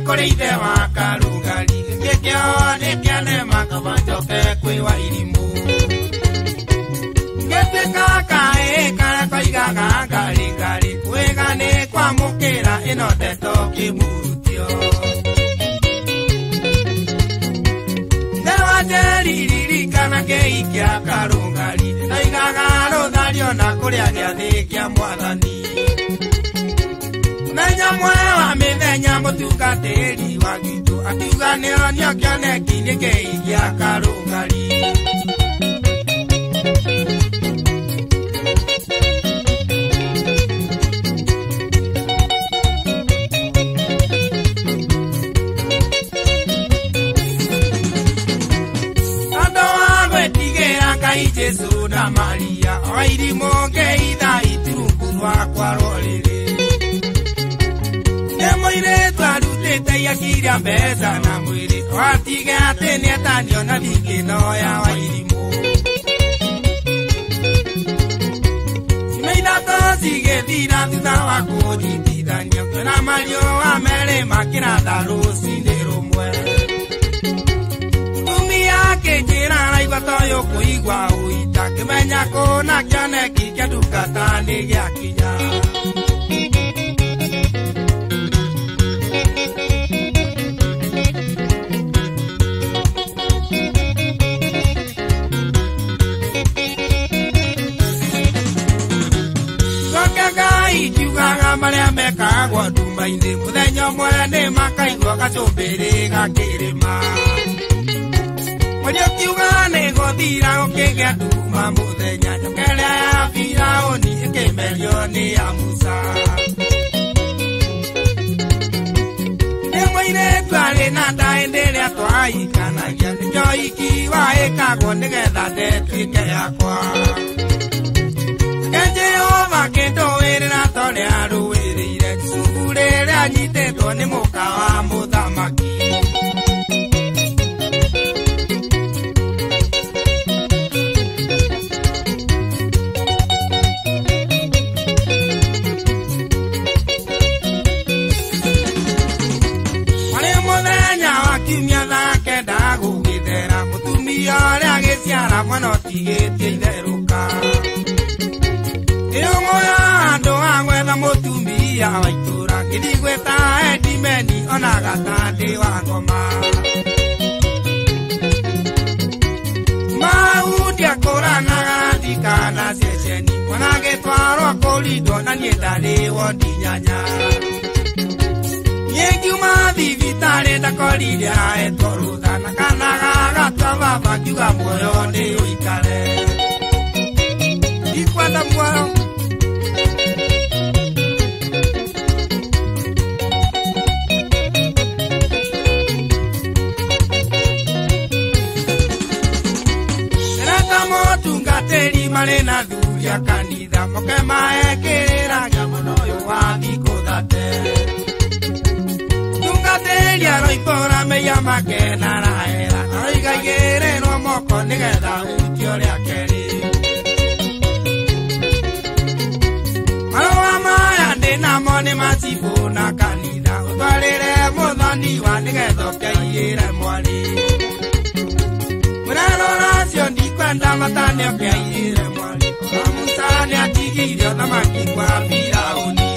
koreithe wa Karugari ngĩkĩone kĩanema kabanjoke kwĩ wa Irimũ ngĩtuĩka kaĩ karĩa koigaga ngarĩ kwĩga nĩ kwamũkĩra ĩno ndeto kĩmurutio ndewanjeririkana kĩi kĩa Karugari ndoigaga rũthario na kũrĩa gĩathĩ kĩa Mwathani Menya wa mĩthenya mũtungatĩri wa gitu akiuga nĩonio kĩoneki nĩ kĩi gĩa Karugari andũ wa gwĩtigĩra Ngai Jesũ na Maria o Irimũ ngĩitha iturungu rwakwa rũrĩrĩ Mũirĩtu arutĩte iakiria mbeca na mwĩrĩ watige atĩ nĩetanio na thigino ya wa Irimũ cime ithatũ cigĩthira thutha wa kũnyitithanio kwĩna mariũa merĩ makĩratha rũcinĩ rũmwe mũtumia akĩnjĩra araigua toyũ kũigua ũita kĩmenya kũna kĩoneki kĩa ndungata nĩ gĩakinya Maria mekagwo nduma-inĩ mũthenya ũmwe nĩ makaigua gacumbĩrĩ gakĩrĩma mũrĩ ũkiuga nĩ gũthira gũkĩgĩa nduma mũthenya nyokerĩa ya Firaũni ĩkĩmerio nĩ ya Musa nĩ mũirĩtu arĩ na nda hĩndĩ ĩrĩa twahikanagia nĩkĩo ũhiki wahĩkagwo nĩgetha ndetuĩke yakwa Jehova kĩndũĩrĩra torĩa rũĩrĩire icuku rĩrĩa nyitĩtwo nĩ mũka wa mũthamaki Warĩ mũthenya wa kiumia thaa kenda gũgĩthera mũtumia ũrĩa agĩciara mwana ũtigĩtie itherũka Ĩyomoya andũ agwetha mũtumia wa itũra ngĩthiĩ gwĩta Edimeni ona gatandĩ wa ngoma Maũndĩ akũranaga ndikana ceceni ona agĩtwarwo kũrindwo na niĩ ndarĩ wondi nyanya Niĩ ngiuma thibitarĩ ndakorire ahetwo rũtha na kana gagatwa baba ngiuga muoyo nĩ ũikare Ikwenda muoyo Tungatĩri marĩ na thuri a kanitha moke maekĩrĩra mũno ũyũ wa thikũ thate Tungatĩri aroimbũra mĩia makena rahera aroigaigĩrĩrwo moko nĩgetha hutio rĩa kerĩ Marũa maya ndĩ namo nĩ macibũ na kanitha ũtwarĩre mũthoni wa nĩgetha ũkeiyĩre mwarĩ Mũrarora ndikwenda matane ũkeiyĩre mwarĩ Musa nĩatigĩire thamaki kwa Firaũni